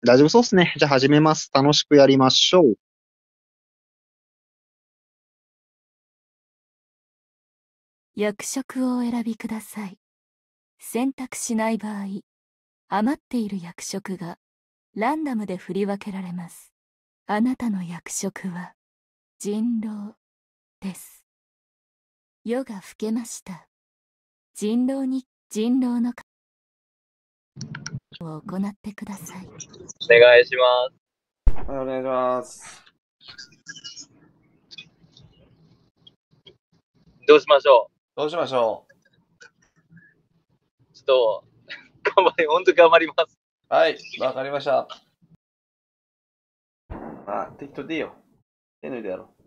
大丈夫そうっすね。じゃあ始めます。楽しくやりましょう。 役職をお選びください。選択しない場合、余っている役職がランダムで振り分けられます。あなたの役職は人狼です。夜が更けました。人狼のを行ってください。 お願いします。 はい、お願いします。 どうしましょどうしましょう。ちょっと、本当に頑張ります。 う。はい、わかりました。適当でいいよ。手抜いてやろう。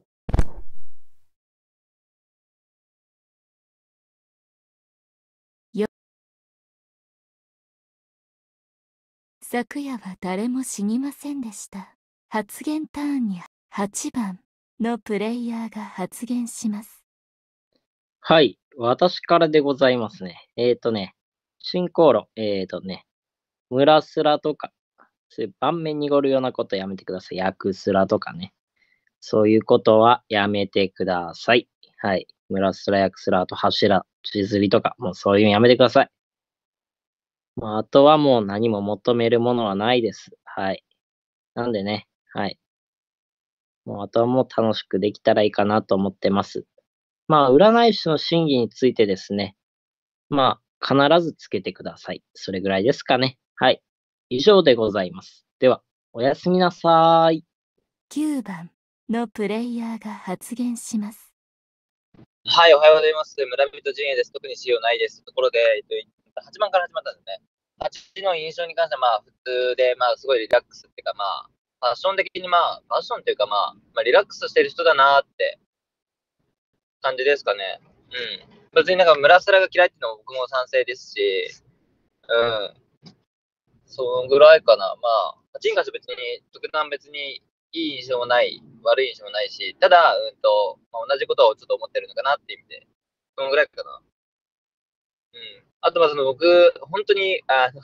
昨夜は誰も死にませんでした。発言ターンに8番のプレイヤーが発言します。 はい。私からでございますね。進行論。村スラとか、そういう盤面にごるようなことやめてください。役スラとかね。そういうことはやめてください。はい。村スラ、役スラ、あと柱、地釣りとか、もうそういうのやめてください。あとはもう何も求めるものはないです。はい。なんでね、はい。もうあとはもう楽しくできたらいいかなと思ってます。占い師の真偽についてですね、必ずつけてください。それぐらいですかね。はい。以上でございます。では、おやすみなさい。 9番のプレイヤーが発言します。 はい、おはようございます。村人陣営です。特に仕様ないです。ところで、8番から始まったんですね。8の印象に関しては、普通で、すごいリラックスっていうか、ファッション的に、ファッションっていうか、リラックスしてる人だなって感じですかね。うん。別になんか村スラが嫌いっていうのは僕も賛成ですし、うん。そのぐらいかな。8に関して別に、特段別にいい印象もない、悪い印象もないし、ただ、同じことをちょっと思ってるのかなっていう意味で、そのぐらいかな。うん。あと、僕、本当に、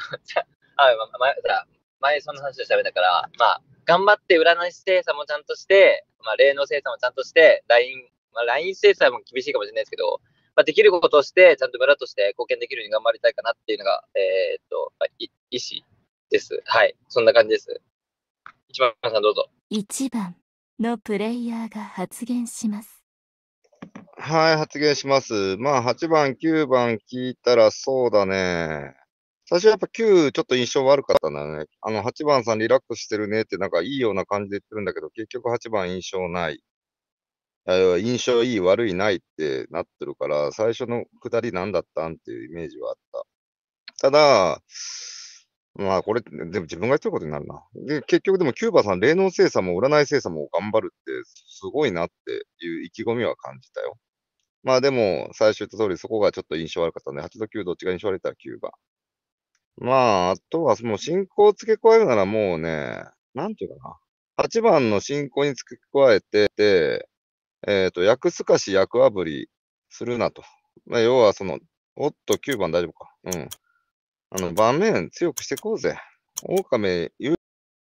前その話を調べたから、頑張って占い師精査もちゃんとして、霊能精査もちゃんとして、ライン精査も厳しいかもしれないですけど、できることをして、ちゃんと村として貢献できるように頑張りたいかなっていうのが、意思です。はい。そんな感じです。一番さんどうぞ。 1番のプレイヤーが発言します。 はい、発言します。8番、9番聞いたらそうだね。最初やっぱ9ちょっと印象悪かったんだね。8番さんリラックスしてるねってなんかいいような感じで言ってるんだけど、結局8番印象ない。印象いい、悪い、ないってなってるから、最初の下り何だったんっていうイメージはあった。ただ、これ、でも自分が言ってることになるな。で、結局でもキューバさん、霊能精査も占い精査も頑張るって、すごいなっていう意気込みは感じたよ。でも、最初言った通り、そこがちょっと印象悪かったね。8と9どっちが印象悪いったら9番。あとはもう進行を付け加えるならもうね、なんていうかな。8番の進行に付け加えて、役すかし役あぶりするなと。要はおっと9番大丈夫か。うん。盤面強くしていこうぜ。狼言う。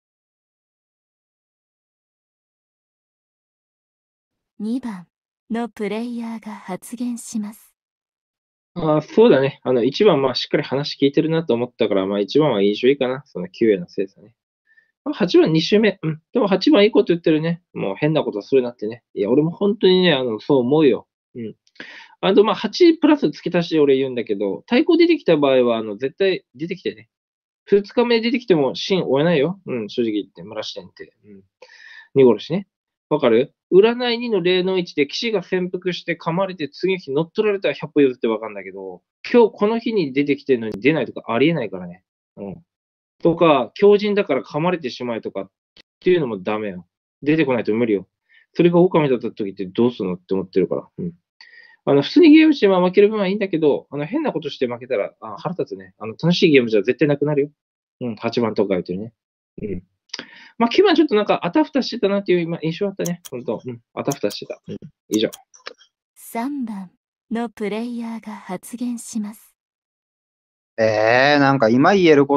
2番のプレイヤーが発言します。 そうだね。1番、しっかり話聞いてるなと思ったから、1番は印象いいかな。その9への精査ね。8番2周目。うん。でも8番いいこと言ってるね。もう変なことするなってね。いや、俺も本当にね、そう思うよ。うん。8プラス付け足しで俺言うんだけど、対抗出てきた場合は、絶対出てきてね。2日目出てきても芯追えないよ。うん、正直言って、村視点って。うん。2殺しね。わかる占い2の0の1で騎士が潜伏して噛まれて次の日乗っ取られたら100歩譲ってわかんだけど、今日この日に出てきてるのに出ないとかありえないからね。うん。とか、強靭だから噛まれてしまえとかっていうのもダメよ。出てこないと無理よ。それが狼だった時ってどうするのって思ってるから。うん。普通にゲームして負ける分はいいんだけど、変なことして負けたら、腹立つね。楽しいゲームじゃ絶対なくなるよ。うん、8番とか言ってるね。うん。9番ちょっとなんかあたふたしてたなっていう今印象あったね。本当。うん。あたふたしてた。うん。以上。 3番のプレイヤーが発言します。 なんか今言えることっ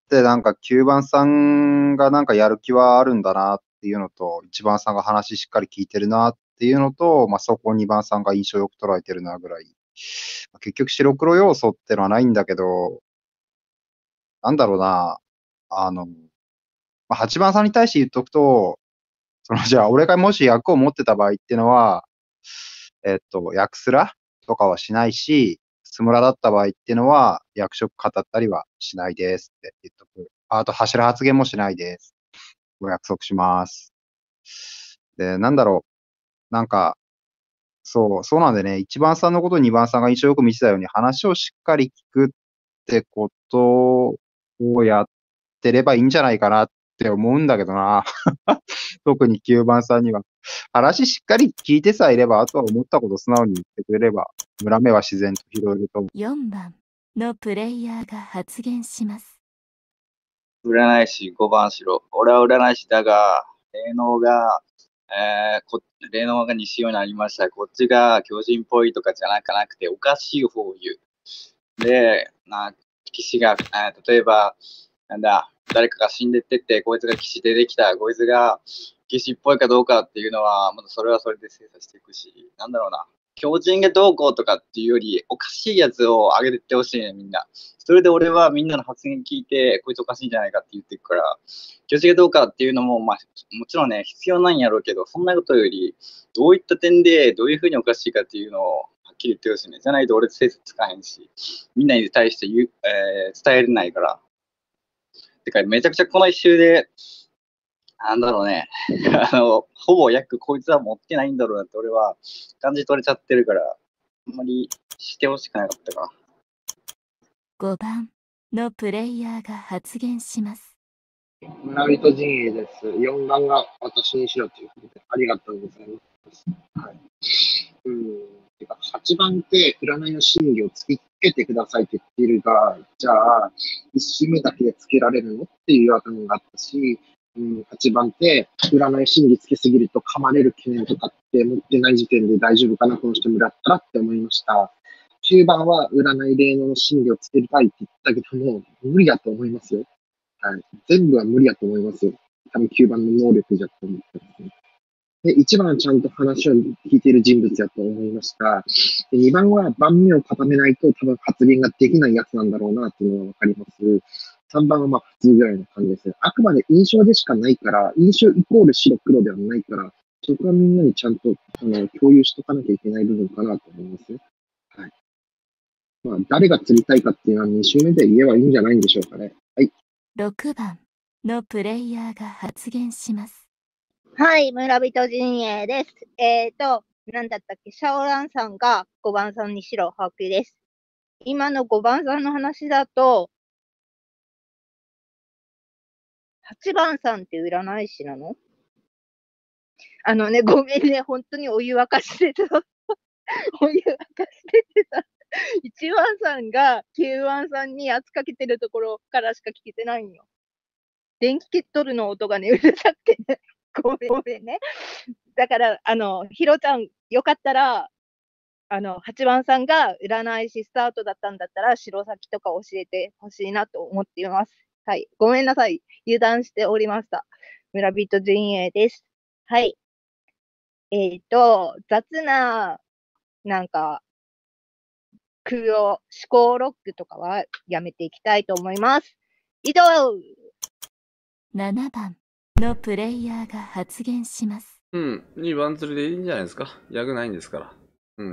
ってなんか9番さんがなんかやる気はあるんだなっていうのと、1番さんが話しっかり聞いてるなっていうのと、まあそこを2番さんが印象よく捉えてるなぐらい。結局白黒要素ってのはないんだけど、なんだろうな、まあ、8番さんに対して言っとくと、じゃあ俺がもし役を持ってた場合っていうのは、役スラとかはしないし、スムラだった場合っていうのは、役職語ったりはしないですって言っとく。あと、柱発言もしないです。お約束します。で、なんだろう。なんか、そうなんでね、1番さんのことを2番さんが印象よく見てたように、話をしっかり聞くってことをやってればいいんじゃないかなって思うんだけどな。特に9番さんには。話しっかり聞いてさえいれば、あとは思ったこと素直に言ってくれれば、村目は自然と拾えると思う。 4番のプレイヤーが発言します。 占い師5番しろ。俺は占い師だが、霊能が、霊能が西尾になりました。こっちが巨人っぽいとかじゃなくて、おかしい方を言う。で、騎士が、例えば、誰かが死んでってって、こいつが騎士出てきた、こいつが騎士っぽいかどうかっていうのは、まだそれはそれで精査していくし、狂人がどうこうとかっていうより、おかしいやつを上げてってほしいね、みんな。それで俺はみんなの発言聞いて、こいつおかしいんじゃないかって言っていくから、巨人がどうかっていうのも、まあ、もちろんね、必要なんやろうけど、そんなことより、どういった点で、どういうふうにおかしいかっていうのを、はっきり言ってほしいね。じゃないと俺精査つかへんし、みんなに対して伝えれないから。てか、めちゃくちゃこの一周で、ほぼ約こいつは持ってないんだろうなって俺は感じ取れちゃってるから、あんまりしてほしくなかったかな。 5番のプレイヤーが発言します。 村人陣営です。4番が私にしろということで、ありがとうございます。はい。てか8番って占いの真偽を突きつけてくださいって言っているが、じゃあ、1周目だけでつけられるのっていう違和感があったし、8番って占い真偽つけすぎると噛まれる懸念とかって持ってない時点で大丈夫かな、この人もだったらって思いました。9番は占い霊能の真偽をつけたいって言ったけども、無理だと思いますよ。はい。全部は無理だと思いますよ。多分9番の能力じゃと思ってますね。で、1番はちゃんと話を聞いている人物だと思いました。で、2番は盤面を固めないと多分発言ができないやつなんだろうなっていうのはわかります。3番はまあ普通ぐらいの感じですね。あくまで印象でしかないから、印象イコール白黒ではないから、そこはみんなにちゃんと共有しとかなきゃいけない部分かなと思いますね。はい。まあ、誰が釣りたいかっていうのは2周目で言えばいいんじゃないんでしょうかね。はい。 6番のプレイヤーが発言します。 はい、村人陣営です。なんだったっけ、シャオランさんが5番さんに白把握です。今の5番さんの話だと、8番さんって占い師なの？ごめんね、本当にお湯沸かしてた。お湯沸かしててさ、1番さんが9番さんに圧かけてるところからしか聞けてないんよ。電気ケトルの音がね、うるさくてね。ごめんね。だから、ひろちゃん、よかったら、8番さんが占い師スタートだったんだったら、白先とか教えてほしいなと思っています。はい。ごめんなさい。油断しておりました。村人陣営です。はい。雑な、なんか、思考ロックとかはやめていきたいと思います。以上。 7番のプレイヤーが発言します。 2番釣りでいいんじゃないですか。役ないんですから。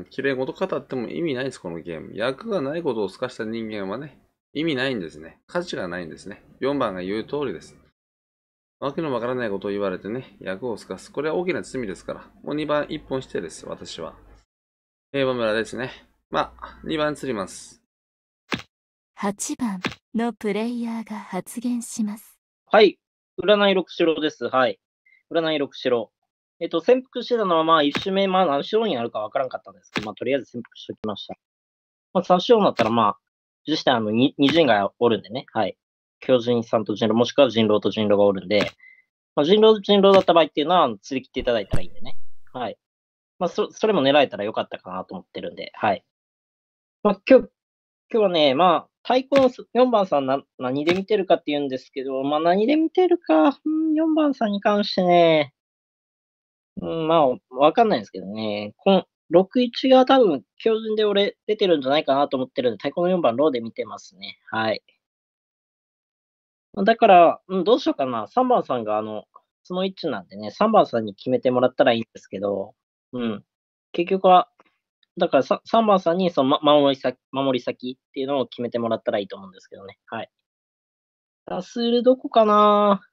綺麗事語っても意味ないです、このゲーム。役がないことを透かした人間はね、意味ないんですね。価値がないんですね。4番が言う通りです。わけのわからないことを言われてね、役を透かす。これは大きな罪ですから。もう2番一本してです、私は。平和村ですね。まあ、2番釣ります。 8番のプレイヤーが発言します。 はい。占い6白です。はい。占い6白。潜伏してたのは、まあ、1周目、まあ、何白になるかわからんかったんですけど、まあ、とりあえず潜伏しておきました。まあ、3白になったら、まあ、実際、二人がおるんでね。はい。巨人さんと人狼、もしくは人狼と人狼がおるんで、まあ、人狼だった場合っていうのは、釣り切っていただいたらいいんでね。はい。まあ、それも狙えたらよかったかなと思ってるんで、はい。まあ、今日はね、まあ、 太鼓の4番さん何で見てるかって言うんですけど、まあ何で見てるか、4番さんに関してね、まあわかんないですけどね、この61が多分標準で俺出てるんじゃないかなと思ってるんで、太鼓の4番ローで見てますね。はい。だから、どうしようかな。3番さんがその位置なんでね、3番さんに決めてもらったらいいんですけど、結局は、だから3番さんにその、守り先っていうのを決めてもらったらいいと思うんですけどね。はい。ラスールどこかな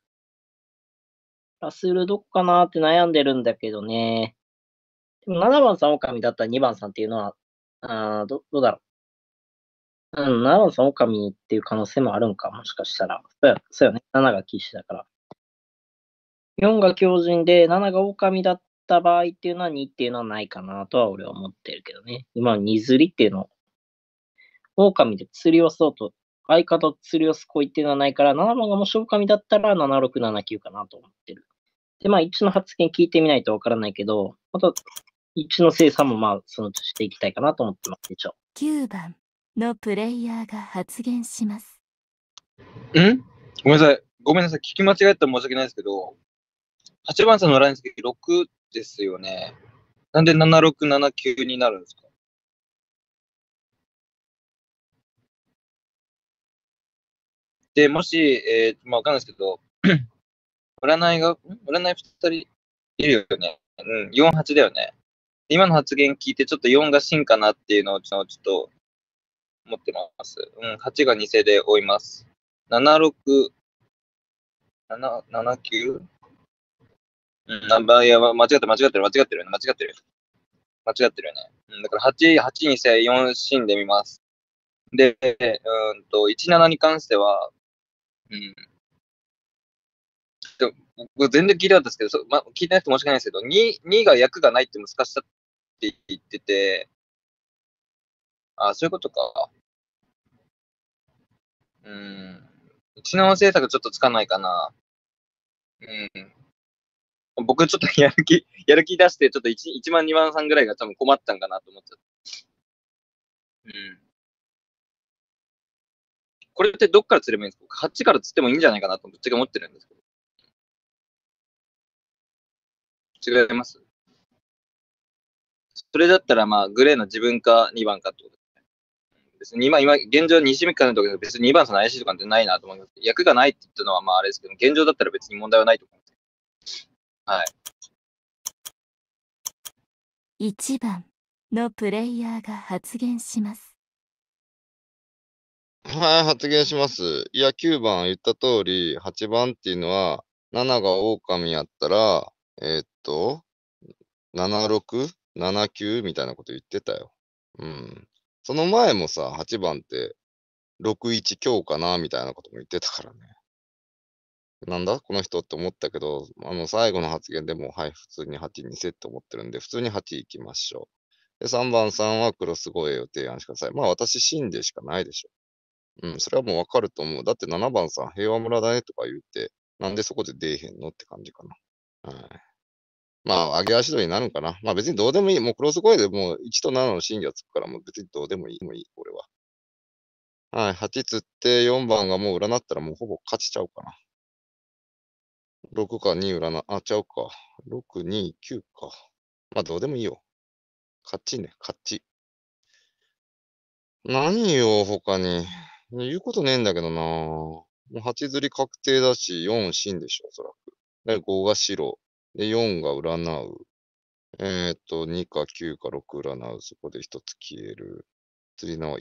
って悩んでるんだけどね。でも7番さん狼だったら2番さんっていうのは、どうだろう。7番さん狼っていう可能性もあるんか、もしかしたら。そうよね。7が騎士だから。4が強靭で、7が狼だった場合っていうのは2っていうのはないかなとは俺は思ってるけどね。今、2釣りっていうのを、狼で釣りをそうと、相方と釣りをすこいっていうのはないから、7番がもし狼だったら76、79かなと思ってる。で、1の発言聞いてみないとわからないけど、あと、1の精査もそのとしていきたいかなと思ってます。 9番のプレイヤーが発言します。 ごめんなさい。聞き間違えたら申し訳ないですけど、8番さんのライン席6ですよね。なんで76、79になるんですか？で、もし、わかんないですけど、占い2人いるよね。4、8だよね。今の発言聞いてちょっと4が真かなっていうのをちょっと思ってます。8が偽で追います。76、79? いや、間違ってるよね。だから8にせ4真で見ます。で、17に関しては、僕全然聞いてなかったですけど、聞いてなくて申し訳ないですけど、2が役がないって難しさって言ってて、そういうことか。一能政策ちょっとつかないかな。僕ちょっとやる気出して、ちょっと 1番、2番さんぐらいが多分困ったんかなと思っちゃった。これってどっから釣ればいいんですか？8から釣ってもいいんじゃないかなとぶっちゃけ思ってるんですけど。違います？それだったらグレーの自分か2番かってことですね。別に今、現状2周目からのところで別に2番さんの怪しいとかってないなと思います。役がないって言ったのはあれですけど、現状だったら別に問題はないと思います。はい。 1番のプレイヤーが発言します。 はい、発言します。いや、9番言った通り、8番っていうのは、7が狼やったら、76、79みたいなこと言ってたよ。その前もさ、8番って、61強かなみたいなことも言ってたからね。なんだこの人って思ったけど、最後の発言でも、はい、普通に8にせって思ってるんで、普通に8行きましょう。で、3番さんはクロス護衛を提案してください。私、真でしかないでしょ。それはもうわかると思う。だって7番さん、平和村だねとか言って、なんでそこで出えへんのって感じかな。はい。上げ足取りになるんかな。別にどうでもいい。もうクロス声でもう1と7の真偽がつくから、もう別にどうでもいい、俺は。はい。8つって4番がもう占ったらもうほぼ勝ちちゃうかな。6か2占、ちゃうか。6、2、9か。どうでもいいよ。勝ちね、勝ち。何よ、他に。言うことねえんだけどな。もう8釣り確定だし、4真でしょ、おそらく。で、5が白。で、4が占う。2か9か6占う。そこで1つ消える。釣りの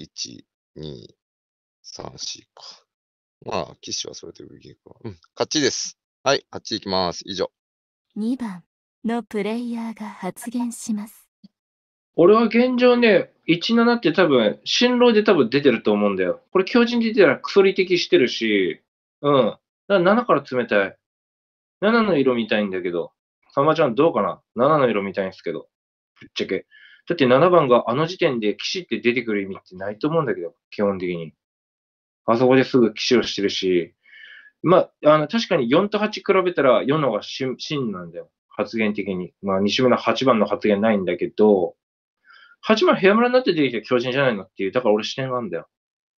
1、2、3、4か。騎士はそれで上げるか。勝ちです。はい、8いきます。以上。 2番のプレイヤーが発言します。 俺は現状ね、17って多分、新郎で多分出てると思うんだよ。これ、強靭で出てたらクソリ的してるし、だから7から冷たい。7の色見たいんだけど、さんまちゃんどうかな？ 7 の色見たいんですけど、ぶっちゃけ。だって7番があの時点で騎士って出てくる意味ってないと思うんだけど、基本的に。あそこですぐ騎士をしてるし、確かに4と8比べたら4の方が真なんだよ。発言的に。2週目の8番の発言ないんだけど、8番部屋村になって出てきた強靭じゃないのっていう、だから俺視点があるんだよ。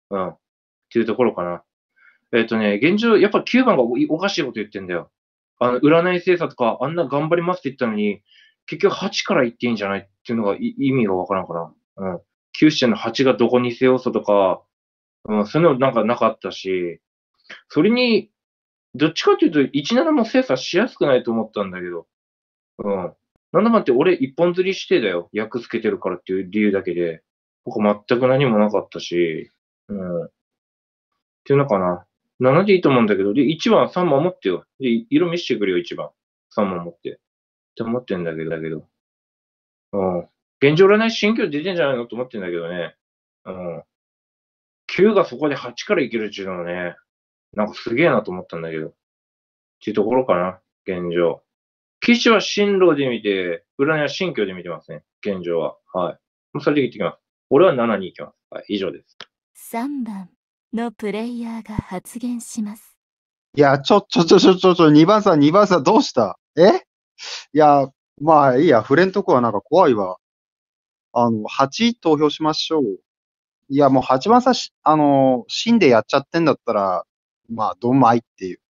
うん。っていうところかな。現状、やっぱ9番がおかしいこと言ってんだよ。占い精査とか、あんな頑張りますって言ったのに、結局8から言っていいんじゃないっていうのが意味がわからんから。うん。9視点の8がどこにせよそとか、うん、そういうのなんかなかったし、それに、どっちかっていうと、17も精査しやすくないと思ったんだけど、うん。7番って俺一本釣りしてだよ。役つけてるからっていう理由だけで。他全く何もなかったし、うん。っていうのかな。7でいいと思うんだけど、で、1番3番持ってよ。で、色見せてくれよ、1番。3番持って。って思ってんだけど。うん。現状占い新居出てんじゃないのと思ってんだけどね。うん。9がそこで8からいけるっていうのはね、なんかすげえなと思ったんだけど。っていうところかな、現状。騎士は進路で見て、占いは新居で見てますね、現状は。はい。もうそれで言ってきます。俺は7に行きます。はい、以上です。 3番のプレイヤーが発言します。 いや、2番さん、どうしたいや、まあいいや、触れんとこはなんか怖いわ。8投票しましょう。いや、もう8番さん、死んでやっちゃってんだったら、まあ、どんまいっていう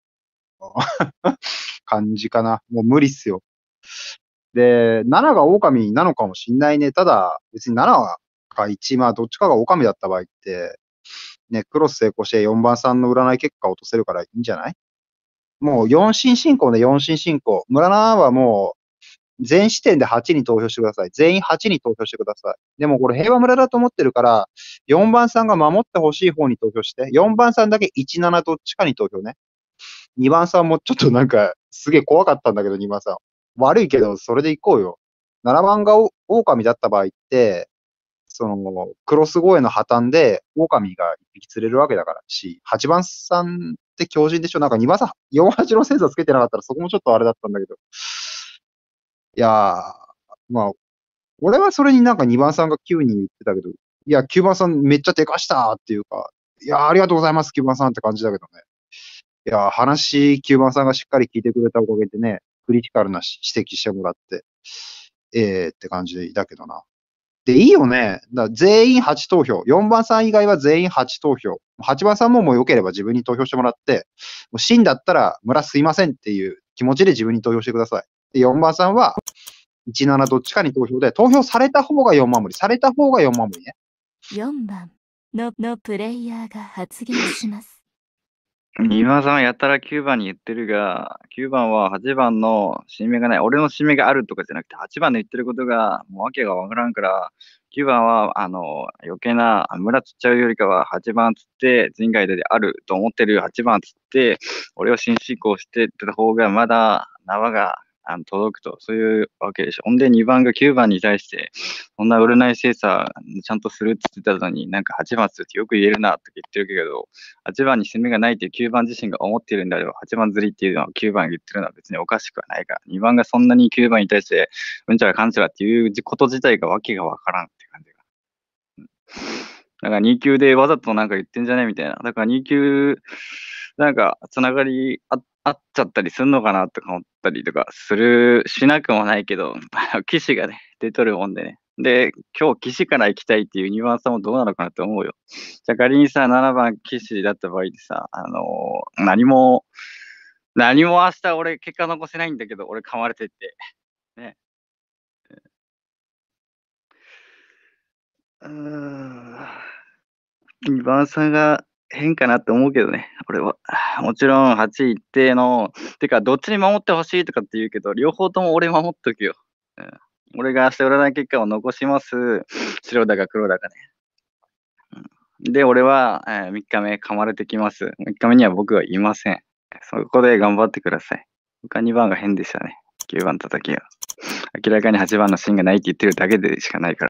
感じかな。もう無理っすよ。で、7が狼なのかもしんないね。ただ、別に7か1、まあ、どっちかが狼だった場合って、ね、クロス成功して4番さんの占い結果を落とせるからいいんじゃない？もう4進進行で4進進行。村7はもう、全視点で8に投票してください。全員8に投票してください。でもこれ平和村だと思ってるから、4番さんが守ってほしい方に投票して、4番さんだけ1、7どっちかに投票ね。2番さんもちょっとなんか、すげえ怖かったんだけど、2番さん。悪いけど、それで行こうよ。7番が狼だった場合って、クロス越えの破綻で、狼が一匹釣れるわけだからし、8番さんって強靭でしょ？なんか2番さん、48のセンサーつけてなかったらそこもちょっとあれだったんだけど。いやー、まあ、俺はそれになんか2番さんが9に言ってたけど、いや、9番さんめっちゃでかしたっていうか、いや、ありがとうございます、9番さんって感じだけどね。いや、話、9番さんがしっかり聞いてくれたおかげでね、クリティカルな指摘してもらって、って感じでいたけどな。で、いいよね。全員8投票。4番さん以外は全員8投票。8番さんももう良ければ自分に投票してもらって、もう死んだったら村すいませんっていう気持ちで自分に投票してください。で、4番さんは、1、7どっちかに投票で、投票された方が4万盛り。された方が4万盛りね。 4番のプレイヤーが発言します。 2番さんはやたら9番に言ってるが、9番は8番の新名がない。俺の新名があるとかじゃなくて、8番の言ってることがもう訳がわからんから、9番は、余計な村釣っちゃうよりかは、8番釣って、人外であると思ってる8番釣って、俺を新進行してってた方が、まだ縄が届くと、そういうわけでしょ。ほんで2番が9番に対して、そんな占い精査ちゃんとするって言ってたのに、なんか8番釣ってよく言えるなって言ってるけど、8番に攻めがないっていう9番自身が思っているんであれば、8番釣りっていうのは9番が言ってるのは別におかしくはないから、2番がそんなに9番に対して、うんちゃらかんちゃらっていうこと自体がわけがわからんって感じが。だから2級でわざとなんか言ってんじゃねみたいな。だから2級、なんかつながりあっちゃったりするのかなとか思ったりとかしなくもないけど、騎士がね、出とるもんでね。で、今日騎士から行きたいっていうニュアンスもどうなのかなと思うよ。じゃあ仮にさ、7番騎士だった場合でさ、何も明日俺結果残せないんだけど、俺噛まれてって。ね。2番さんが変かなって思うけどね、俺は。もちろん8位一定の、てかどっちに守ってほしいとかって言うけど、両方とも俺守っとくよ。俺が明日占い結果を残します。白だか黒だかね。で、俺は、3日目噛まれてきます。3日目には僕はいません。そこで頑張ってください。他2番が変でしたね。9番叩きが。明らかに8番の芯がないって言ってるだけでしかないから。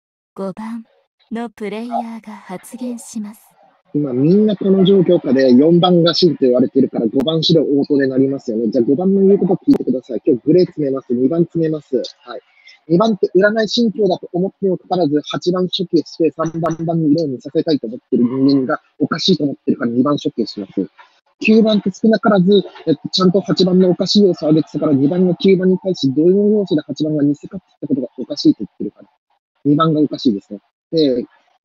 5番のプレイヤーが発言します。 今みんなこの状況下で4番が真と言われてるから5番白応答でなりますよね。じゃあ5番の言うこと聞いてください。今日グレー詰めます。2番詰めます。はい。2番って占い信教だと思ってもかかわらず8番処刑して3番に色を見させたいと思ってる人間がおかしいと思ってるから2番処刑します。9番って少なからず、ちゃんと8番のおかしい要素を挙げてたから2番の9番に対しどういう要素で8番が見せかけたことがおかしいと言ってるから。2番がおかしいですね。で、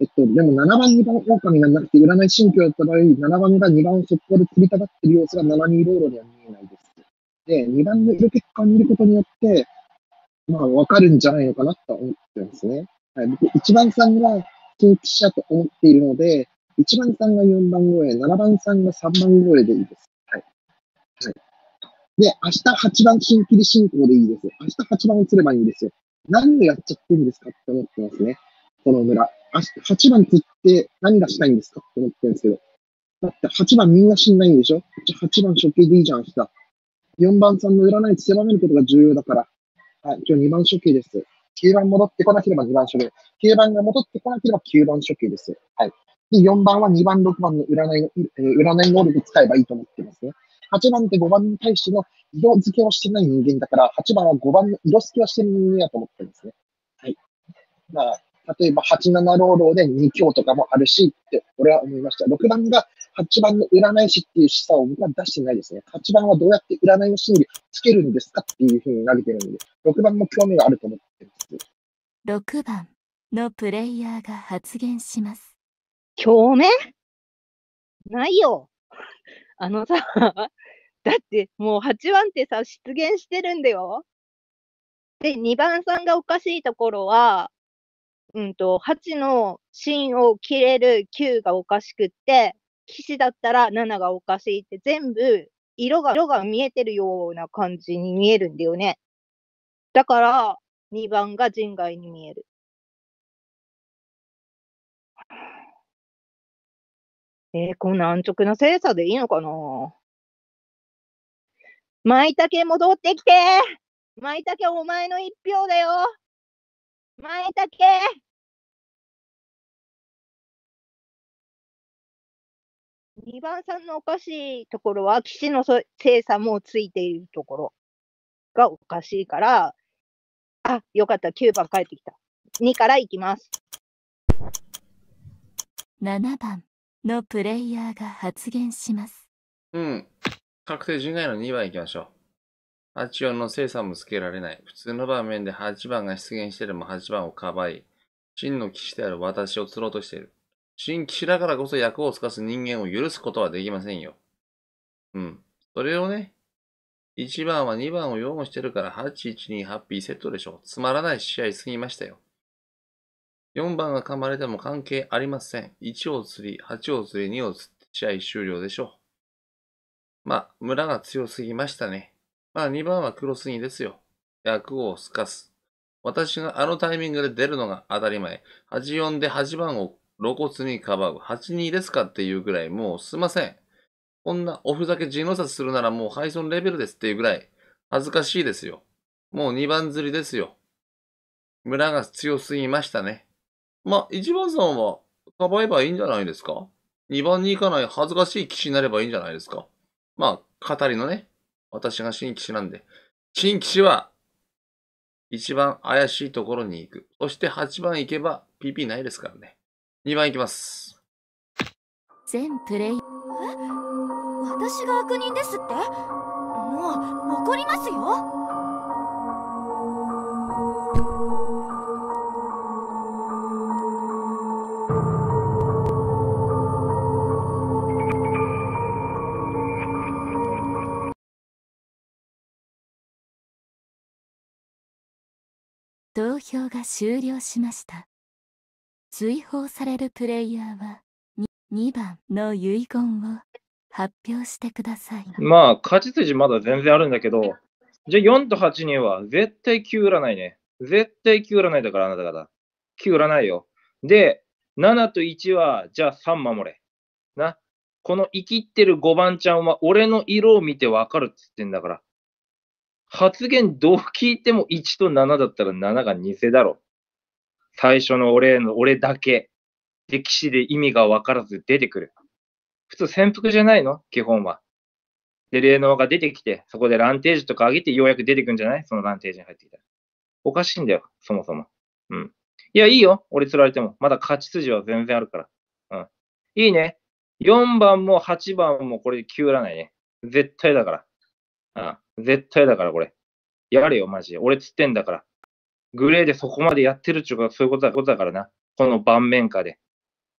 でも7番、2番狼がなくて占い心境だった場合、7番が2番を速攻で釣りたがってる様子が7、2ローロには見えないです。で、2番の色結果を見ることによって、まあ、わかるんじゃないのかなと思ってますね。はい、僕、1番さんが金騎士だと思っているので、1番さんが4番超え、7番さんが3番超えでいいです。はい。はい。で、明日8番新切り進行でいいです。明日8番を釣ればいいんですよ。何をやっちゃってるんですかって思ってますね。この村。明日8番釣って何がしたいんですかって思ってるんですけど。だって8番みんな死んないんでしょ？じゃあ8番処刑でいいじゃん、明日。4番さんの占い狭めることが重要だから。はい、今日2番処刑です。9番戻ってこなければ2番処刑。9番が戻ってこなければ9番処刑です。はい。で、4番は2番、6番の占い能力を使えばいいと思ってますね。8番って5番に対しての色付けをしてない人間だから、8番は5番の色付けをしてる人間だと思ってるんですね。はい。まあ、例えば8、7ローローで2強とかもあるしって、俺は思いました。6番が8番の占い師っていう示唆を僕は出してないですね。8番はどうやって占いの心理つけるんですかっていうふうに投げてるんで、6番も興味があると思ってるんです。 6番のプレイヤーが発言します。 興味ないよ。さ、だってもう8番ってさ、出現してるんだよ。で、2番さんがおかしいところは、8の芯を切れる9がおかしくって、騎士だったら7がおかしいって全部色が見えてるような感じに見えるんだよね。だから2番が人外に見える。こんな安直な精査でいいのかな。舞茸戻ってきて。舞茸お前の1票だよ。舞茸。2番さんのおかしいところは、騎士の精査もついているところがおかしいから、あ、よかった、9番帰ってきた。2からいきます。 7番のプレイヤーが発言します。 確定人外の2番いきましょう。84の精査もつけられない。普通の場面で8番が出現してでも8番をかばい、真の騎士である私を釣ろうとしている。真騎士だからこそ役を透かす人間を許すことはできませんよ。それをね、1番は2番を擁護してるから812ハッピーセットでしょ。つまらない試合すぎましたよ。4番が噛まれても関係ありません。1を釣り、8を釣り、2を釣って試合終了でしょう。村が強すぎましたね。2番は黒すぎですよ。役を透かす。私があのタイミングで出るのが当たり前。84で8番を露骨にかばう。82ですかっていうぐらい、もうすいません。こんなおふざけ人の札するならもうハイソンレベルですっていうぐらい恥ずかしいですよ。もう2番釣りですよ。村が強すぎましたね。1番さんはかばえばいいんじゃないですか？ 2 番に行かない恥ずかしい騎士になればいいんじゃないですか？語りのね、私が新騎士なんで。新騎士は一番怪しいところに行く。そして8番行けば PP ないですからね。2番行きます。 全プレイ。 私が悪人ですって？もう怒りますよ。 投票が終了しました。追放されるプレイヤーは2番の遺言を発表してください。 勝ち筋まだ全然あるんだけど、じゃあ4と8には絶対9占いね。絶対9占いだからあなた方。9占いよ。で、7と1は、じゃあ3守れ。な。この生きってる5番ちゃんは俺の色を見てわかるっつってんだから。発言どう聞いても1と7だったら7が偽だろ。最初の俺だけ。歴史で意味が分からず出てくる。普通潜伏じゃないの？基本は。で、霊能が出てきて、そこでランテージとか上げてようやく出てくんじゃない？そのランテージに入ってきたら。おかしいんだよ、そもそも。いや、いいよ。俺釣られても。まだ勝ち筋は全然あるから。いいね。4番も8番もこれ9占いね。絶対だから。絶対だからこれ。やれよ、マジで。俺釣ってんだから。グレーでそこまでやってるっちゅうか、そういうことだからな。この盤面下で。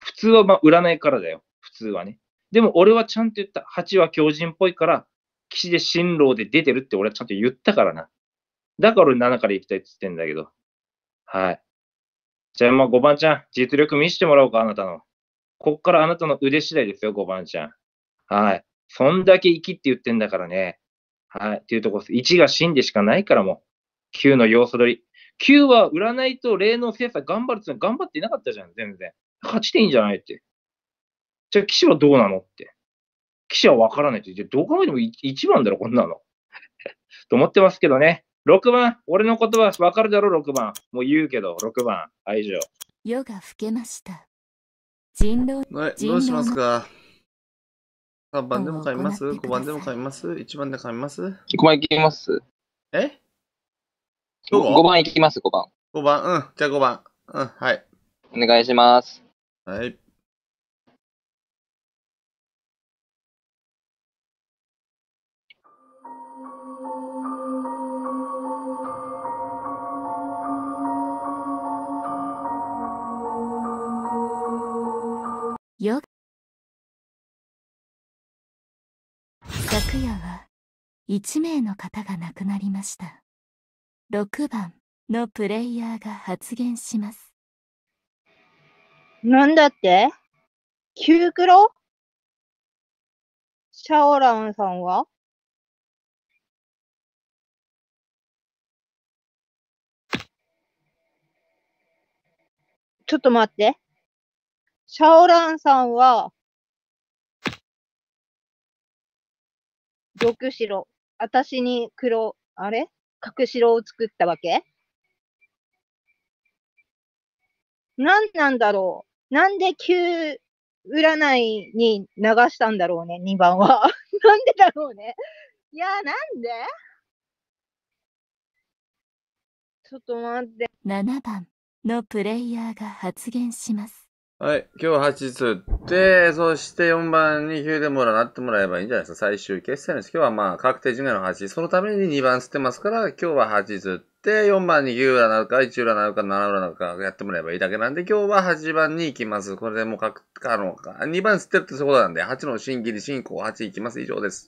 普通はまあ占いからだよ。普通はね。でも俺はちゃんと言った。8は強靭っぽいから、騎士で辛労で出てるって俺はちゃんと言ったからな。だから俺7から行きたいって言ってんだけど。はい。じゃあまあ5番ちゃん、実力見せてもらおうか、あなたの。こっからあなたの腕次第ですよ、5番ちゃん。はい。そんだけ生きって言ってんだからね。はい。っていうところです。1が真でしかないからもう。9の要素取り。9は占いと霊能精査頑張るって頑張っていなかったじゃん、全然。勝ち点いいんじゃないって。じゃあ、騎士はどうなのって。騎士は分からないって。じゃあどう考えても1番だろ、こんなの。と思ってますけどね。6番、俺の言葉分かるだろ、6番。もう言うけど、6番、愛情。 夜が更けました。人狼、 はい、 人どうしま狼のすか？ 3 番でも買います？ 行って 5 番でも買います？ 1 番で買います？ 5番いきますえ？ ?5 番いきます、5番。 5番、うん。じゃあ5番。うん、はい。 お願いします。 はい。 夜昨夜は1名の方が亡くなりました。6番のプレイヤーが発言します。 なんだって？キュークロ？シャオランさんは？ちょっと待って。シャオランさんは、玉白。私に黒、あれ角白を作ったわけ？なんなんだろう。なんで9占いに流したんだろうね、2番は。なんでだろうね。いや、なんで？ちょっと待って。 7番のプレイヤーが発言します。 はい。今日8釣って、そして4番に9でもらってもらえばいいんじゃないですか。最終決戦です。今日はまあ、確定時間の8。そのために2番釣ってますから、今日は8釣って、4番に9裏なるか、1裏なるか、7裏なるか、やってもらえばいいだけなんで、今日は8番に行きます。これでもう可能か。2番釣ってるってそういうことなんで、8の新切り進行8行きます。以上です。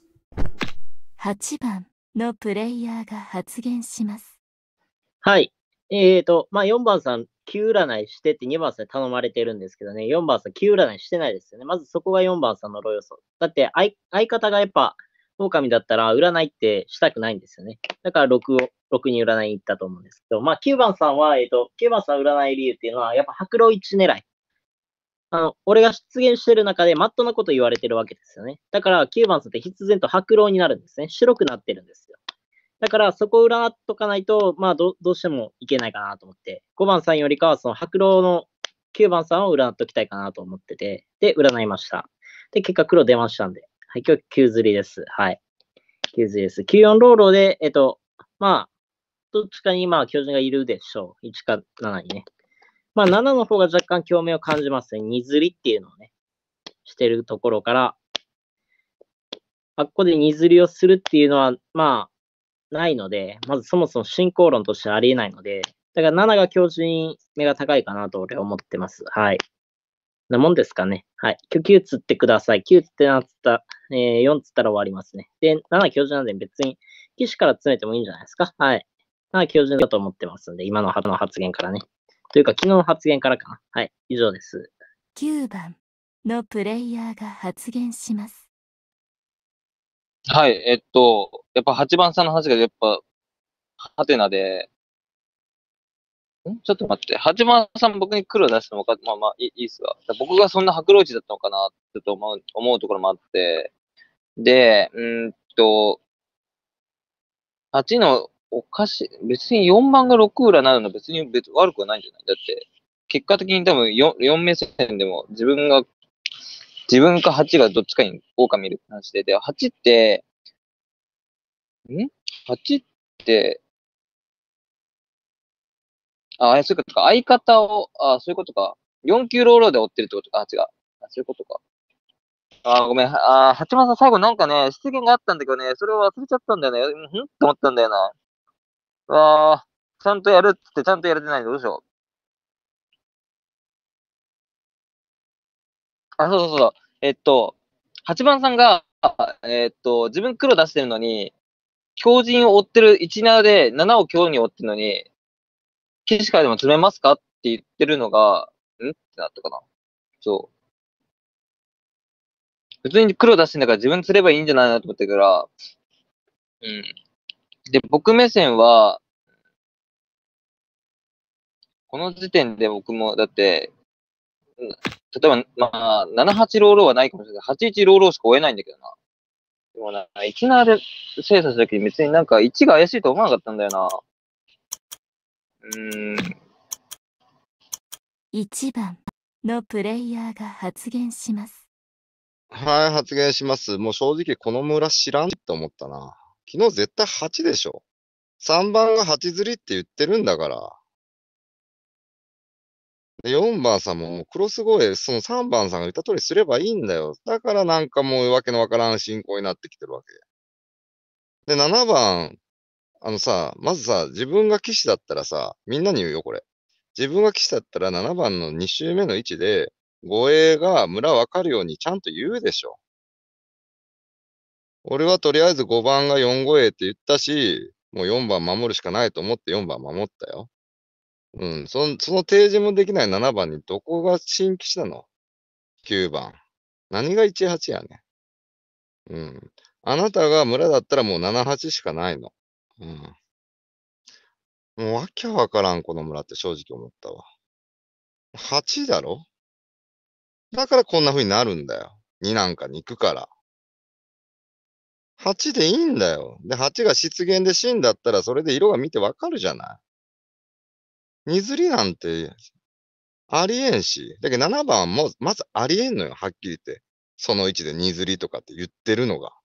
8番のプレイヤーが発言します。 はい。まあ、4番さん、9占いしてって2番さんに頼まれてるんですけどね、4番さん9占いしてないですよね。まずそこが4番さんのロ要素。だって相方がやっぱ、狼だったら占いってしたくないんですよね。だから6に占いに行ったと思うんですけど、まあ9番さんは、9番さん占い理由っていうのは、やっぱ白狼1狙い。俺が出現してる中でマットなこと言われてるわけですよね。だから9番さんって必然と白狼になるんですね。白くなってるんですよ。だからそこを占っとかないと、まあどうしてもいけないかなと思って、5番さんよりかはその白狼の9番さんを占っときたいかなと思ってて、で、占いました。で、結果黒出ましたんで、はい、今日9釣りです。はい。9釣りです。94ローローで、まあ、どっちかにまあ巨人がいるでしょう。1か7にね。まあ7の方が若干共鳴を感じますね。2釣りっていうのをね、してるところから、あっこで2釣りをするっていうのは、まあ、ないので、まずそもそも進行論としてありえないので、だから7が強靭に目が高いかなと俺は思ってます。はい。なもんですかね。はい。9釣ってください。9ってなったら、4釣ったら終わりますね。で、7強靭なんで別に、騎士から詰めてもいいんじゃないですか。はい。7強靭だと思ってますんで、今の発言からね。というか、昨日の発言からかな。はい。以上です。 9番のプレイヤーが発言します。 はい、やっぱ8番さんの話がやっぱ、ハテナで、ちょっと待って、8番さん僕に黒出してもまあまあいいっすわ。僕がそんな白老地だったのかなってと思うところもあって、で、8のおかしい、別に4番が6裏なるの別に悪くはないんじゃない？だって、結果的に多分4目線でも自分か8がどっちかに狼いる話で、で、8って、8って、そういうことか。相方を、そういうことか。4級ローローで追ってるってことか。違う。そういうことか。ごめん。八幡さん最後なんかね、失言があったんだけどね、それを忘れちゃったんだよね。って思ったんだよな。ちゃんとやるってちゃんとやれてないんでどうしよう。 そうそうそう。8番さんが、自分黒出してるのに、強陣を追ってる17で7を強に追ってるのに、騎士からでも詰めますかって言ってるのが、ってなったかな。そう。普通に黒出してんだから自分釣ればいいんじゃないなと思ってるから、うん。で、僕目線は、この時点で僕も、だって、例えば、まあ、7-8ローローはないかもしれない。8-1ローローしか追えないんだけどな。でもな、1ナーで精査した時に別になんか1が怪しいと思わなかったんだよな。 1番のプレイヤーが発言します。 はい、発言します。もう正直この村知らんって思ったな。昨日絶対8でしょ。3番が8釣りって言ってるんだから。で4番さんももうクロス越え、その3番さんが言った通りすればいいんだよ。だからなんかもうわけのわからん進行になってきてるわけ。で、7番、まずさ、自分が騎士だったらさ、みんなに言うよ、これ。自分が騎士だったら7番の2周目の位置で、護衛が村わかるようにちゃんと言うでしょ。俺はとりあえず5番が4護衛って言ったし、もう4番守るしかないと思って4番守ったよ。その提示もできない7番にどこが新騎士なの ?9 番。何が18やねん。あなたが村だったらもう78しかないの。もうわけわからんこの村って正直思ったわ。8だろだからこんな風になるんだよ。2なんかに行くから。8でいいんだよ。で、8が出現で死んだったらそれで色が見てわかるじゃない。2釣りなんてありえんし。だけど7番はもう、まずありえんのよ、はっきり言って。その位置で2釣りとかって言ってるのが。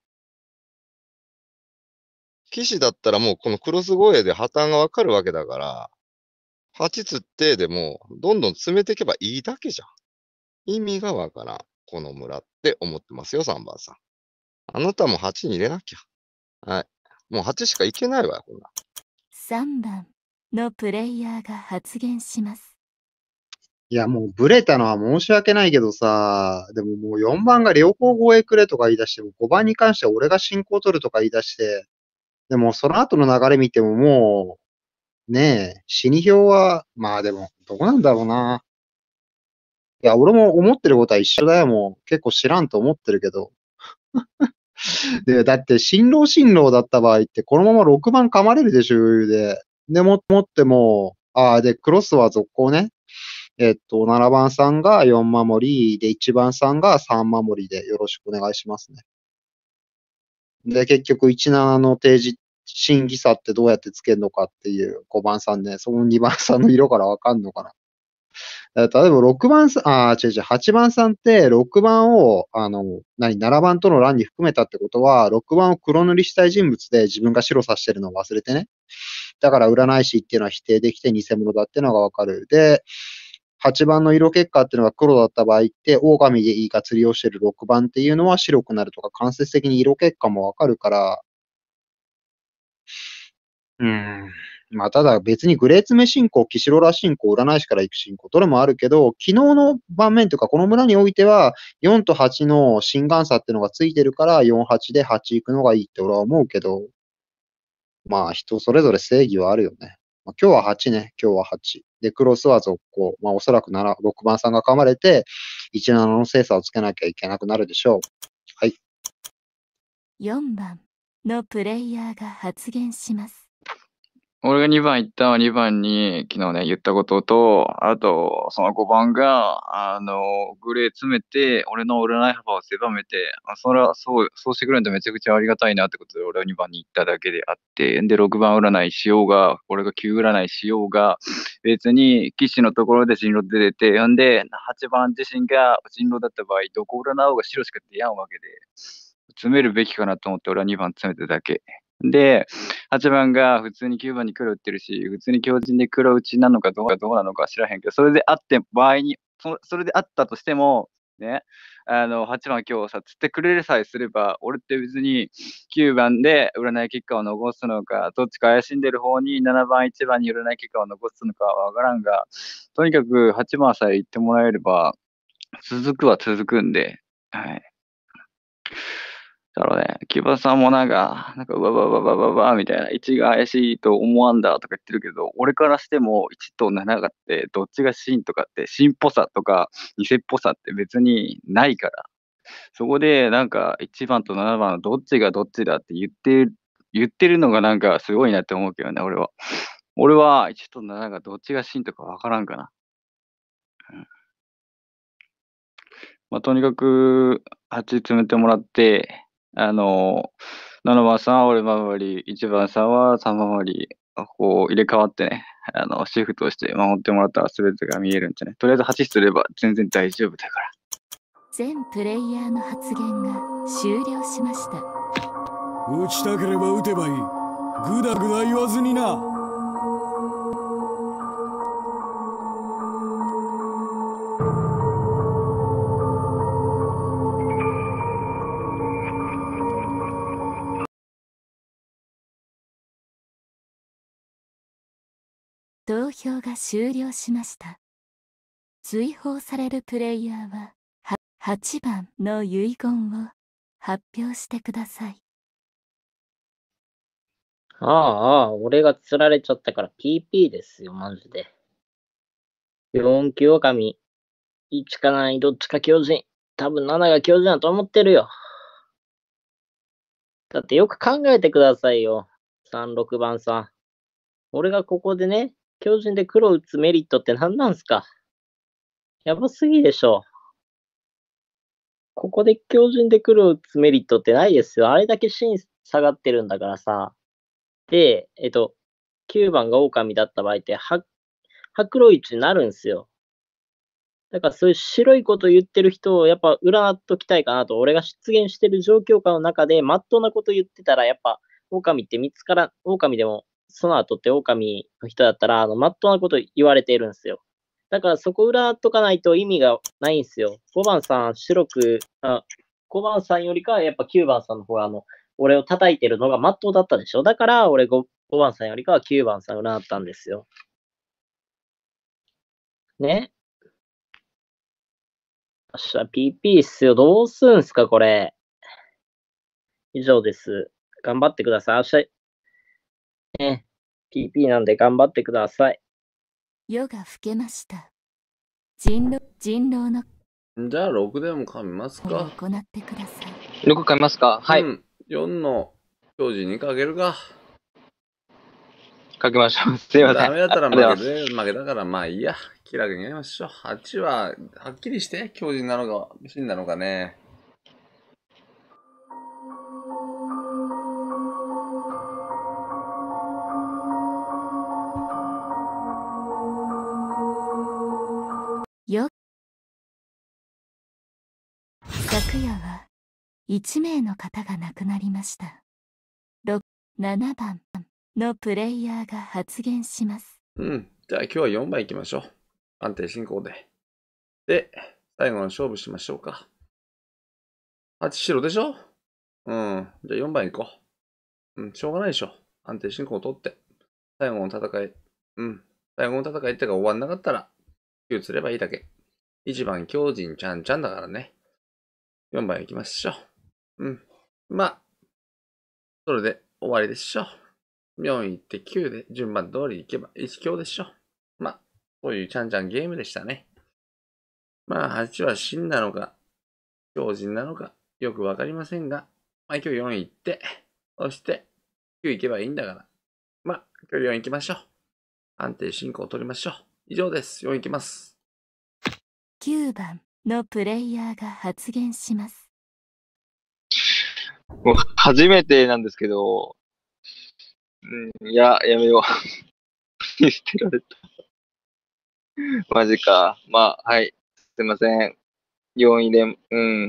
騎士だったらもうこのクロス護衛で破綻がわかるわけだから、8釣ってでも、どんどん詰めていけばいいだけじゃん。意味がわからん。この村って思ってますよ、3番さん。あなたも8に入れなきゃ。はい。もう8しかいけないわよ、こんな。 3番のプレイヤーが発言します。 いや、もうブレたのは申し訳ないけどさ、でももう4番が両方護衛くれとか言い出して、も5番に関しては俺が進行取るとか言い出して、でもその後の流れ見てももう、ねえ、死に票は、まあでも、どうなんだろうな。いや、俺も思ってることは一緒だよ、もう。結構知らんと思ってるけど。で、だって新郎だった場合って、このまま6番噛まれるでしょ、余裕で。でもっても、で、クロスは続行ね。7番さんが4守り、で、1番さんが3守りでよろしくお願いしますね。で、結局17の提示、審議差ってどうやってつけるのかっていう5番さんね、その2番さんの色からわかんのかな。例えば6番さん、8番さんって6番を、7番との欄に含めたってことは、6番を黒塗りしたい人物で自分が白指してるのを忘れてね。だから占い師っていうのは否定できて偽物だっていうのがわかる。で、8番の色結果っていうのが黒だった場合って、狼でいいか釣りをしてる6番っていうのは白くなるとか、間接的に色結果もわかるから、まあ、ただ別にグレーツメ進行、キシロラ進行、占い師から行く進行、どれもあるけど、昨日の盤面というか、この村においては、4と8の心眼差っていうのがついてるから、4、8で8行くのがいいって俺は思うけど、まあ人それぞれ正義はあるよね。まあ、今日は8ね、今日は8。で、クロスは続行。まあおそらく6番さんが噛まれて、17の精査をつけなきゃいけなくなるでしょう。はい。 4番のプレイヤーが発言します。 俺が2番行った2番に昨日ね言ったことと、あとその5番が、グレー詰めて、俺の占い幅を狭めて、それはそうしてくれるとめちゃくちゃありがたいなってことで俺は2番に行っただけであって、で、6番占いしようが、俺が9占いしようが、別に騎士のところで人狼出てて、んで、8番自身が人狼だった場合、どこ占おうが白しか出やんわけで、詰めるべきかなと思って俺は2番詰めただけ。で、8番が普通に9番に黒打ってるし、普通に強靭で黒打ちなのかどうなのか知らへんけど、それであって場合に、それであったとしても、ね、8番今日さ、釣ってくれるさえすれば、俺って別に9番で占い結果を残すのか、どっちか怪しんでる方に7番、1番に占い結果を残すのかはわからんが、とにかく8番さえ言ってもらえれば、 続くは続くんで、はい。だろうね、木場さんもなんか、うわわわわわわみたいな、1が怪しいと思わんだとか言ってるけど、俺からしても1と7がって、どっちが真とかって、真っぽさとか偽っぽさって別にないから、そこでなんか1番と7番のどっちがどっちだって言ってるのがなんかすごいなって思うけどね、俺は。俺は1と7がどっちが真とかわからんかな。まあ、とにかく8詰めてもらって、7番さんは俺回り、1番さんは3回り、こう入れ替わってね、シフトして守ってもらったら全てが見えるんじゃね。とりあえず8すれば全然大丈夫だから。 全プレイヤーの発言が終了しました。 打ちたければ打てばいい。ぐだぐだ言わずにな。 投票が終了しました。追放されるプレイヤーは8番の遺言を発表してください。 俺が釣られちゃったから PP ですよ、マジで。4級狼、1か9どっちか強靭。多分7が強靭だと思ってるよ。だってよく考えてくださいよ、3、6番さん。俺がここでね、強靭で黒打つメリットって何なんすか？やばすぎでしょ。ここで強靭で黒打つメリットってないですよ。あれだけ芯下がってるんだからさ。で、9番が狼だった場合って、黒1になるんすよ。だからそういう白いこと言ってる人をやっぱ占っときたいかなと。俺が出現してる状況下の中で、まっとうなこと言ってたら、やっぱ、狼って狼でも、その後って狼の人だったら、まっとうなこと言われているんですよ。だからそこ占っとかないと意味がないんですよ。5番さん5番さんよりかはやっぱ9番さんの方が俺を叩いてるのがまっとうだったでしょ。だから俺5番さんよりかは9番さん占ったんですよ。ね。よっしゃ、PP っすよ。どうすんすか、これ。以上です。頑張ってください。明日、ね。PP なんで頑張ってください。 夜が更けました。人狼のじゃあ6でも噛みますか。 行ってください。 6噛みますか。はい。 4の表示にかけるか。 かけましょう。すいません。 ダメだったら負けだからまあいいや。気楽にやりましょう。8ははっきりして強靭なのか真なのかね。 昨夜は1名の方が亡くなりました。7番のプレイヤーが発言します。 じゃあ今日は4番いきましょう。安定進行で。で、最後の勝負しましょうか。8白でしょ？じゃあ4番いこう。しょうがないでしょ。安定進行を取って。最後の戦い。最後の戦いってか終わんなかったら、9すればいいだけ。1番強靭ちゃんちゃんだからね。4番行きましょう。まあ、それで終わりでしょう。4行って9で順番通り行けば1強でしょう。まあ、そういうちゃんちゃんゲームでしたね。まあ、8は真なのか、強靭なのか、よくわかりませんが、まあ今日4行って、そして9行けばいいんだから。まあ、今日4行きましょう。安定進行を取りましょう。以上です。4行きます。 9番のプレイヤーが発言します。 もう初めてなんですけど、やめよう。捨てられた。マジか。まあ、はい。すいません。4入れ、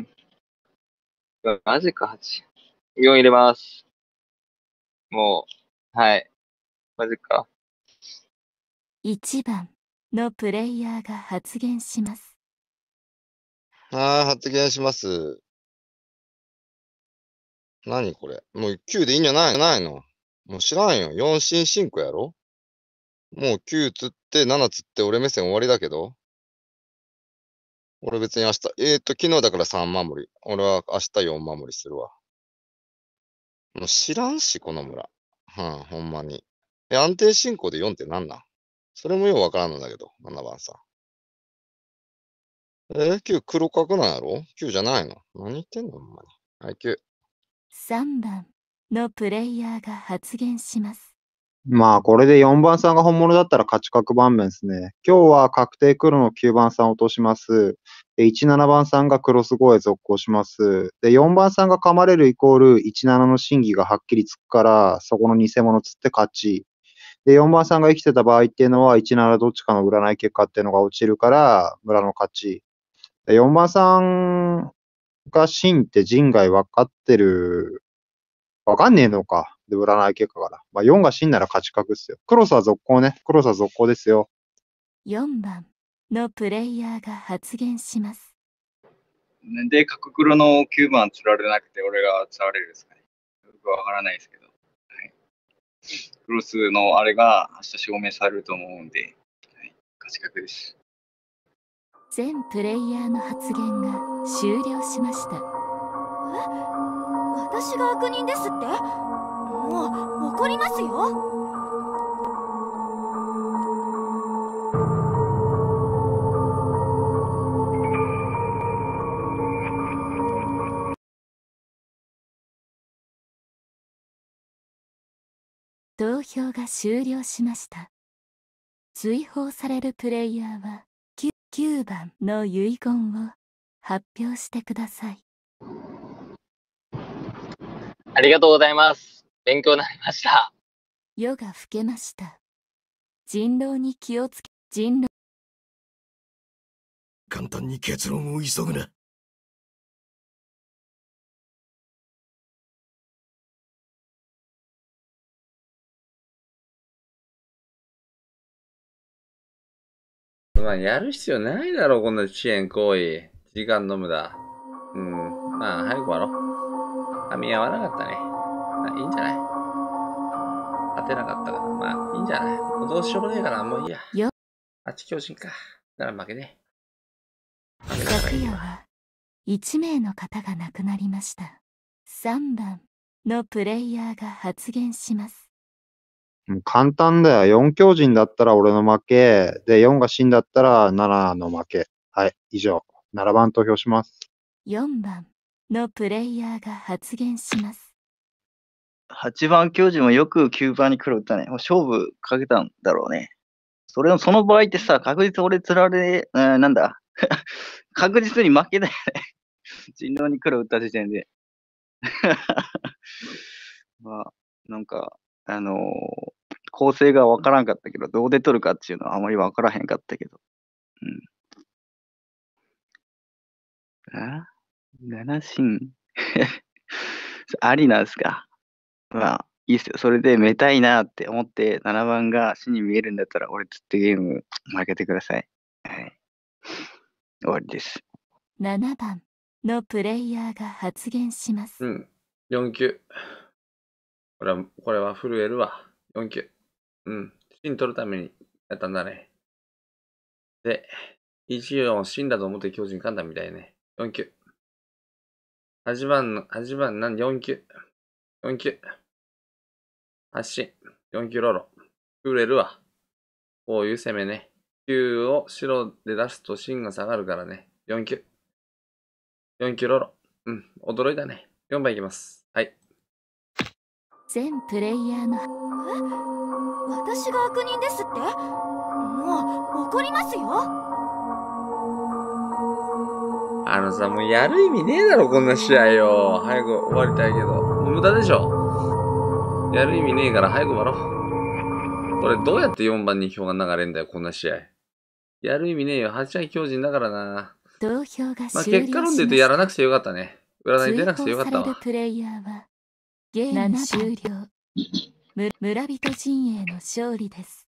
マジか、8。4入れます。もう、はい。マジか。 1番のプレイヤーが発言します。 発言します。何これ？もう9でいいんじゃないの？もう知らんよ。4進進行やろ？もう9釣って7釣って俺目線終わりだけど。 俺別に明日、昨日だから3守り。俺は明日4守りするわ。もう知らんし、この村。ほんまに。安定進行で4ってなんなん？それもようわからんのだけど、7番さん。9黒角なんやろ？ 9 じゃないの？何言ってんのほんまに。はい、9。 3番のプレイヤーが発言します。 まあ、これで4番さんが本物だったら勝ち確盤面ですね。今日は確定黒の9番さん落とします。で、17番さんがクロス5へ続行します。で、4番さんが噛まれるイコール17の審議がはっきりつくから、そこの偽物つって勝ち。で、4番さんが生きてた場合っていうのは、17どっちかの占い結果っていうのが落ちるから、村の勝ち。で、4番さんが真って人外分かってる、分かんねえのか。で、占い結果から。まあ、4が真なら勝ち確っすよ。クロスは続行ね。クロスは続行ですよ。 4番のプレイヤーが発言します。 なんで角黒の9番釣られなくて俺が釣られるんですかね。よくわからないですけど。はい、クロスのあれが明日証明されると思うんで、はい、勝ち確です。 全プレイヤーの発言が終了しました。 私が悪人ですって？もう怒りますよ。 投票が終了しました。追放されるプレイヤーは 9番の遺言を発表してください。 ありがとうございます。勉強になりました。 夜が更けました。人狼に気をつけ、人狼。 簡単に結論を急ぐな。 まあ、やる必要ないだろ、こんな遅延行為。時間の無駄。まあ、早く終わろう。噛み合わなかったね。まあ、いいんじゃない？勝てなかったから。まあ、いいんじゃない？もうどうしようもねえから、もういいや。あっち強靭か。だから負けね。 昨夜は1名の方が亡くなりました。3番のプレイヤーが発言します。 簡単だよ。4強人だったら俺の負け。で、4が真だったら7の負け。はい、以上。7番投票します。 4番のプレイヤーが発言します。 8番強人もよく9番に黒打ったね。もう勝負かけたんだろうね。その場合ってさ、確実俺釣られ、なんだ。確実に負けだよね。人狼に黒打った時点で。まあ、なんか、構成がわからんかったけど、どうで取るかっていうのはあまりわからへんかったけど。7進ありなんすか。まあ、いいっすよ。それでめたいなって思って、7番が死に見えるんだったら、俺釣ってゲーム負けてください。はい。終わりです。 7番のプレイヤーが発言します。 4級。これは震えるわ。4級。芯取るためにやったんだね。で、一応死んだと思って強靭噛んだみたいね。4級。8番なん4級。4級。発進。4級ロロ。震えるわ。こういう攻めね。9を白で出すと芯が下がるからね。4級。4級ロロ。驚いたね。4番いきます。はい。 全プレイヤーの。 私が悪人ですって？もう怒りますよ。 もうやる意味ねえだろ、こんな試合よ。早く終わりたいけど。もう無駄でしょ。やる意味ねえから早く終わろう。これどうやって4番に票が流れんだよ、こんな試合。やる意味ねえよ。8は強靭だからな。 投票が終了しました。 結果論で言うとやらなくてよかったね。占い出なくてよかったわ。 追放されるプレイヤーはゲーム終了。村人陣営の勝利です。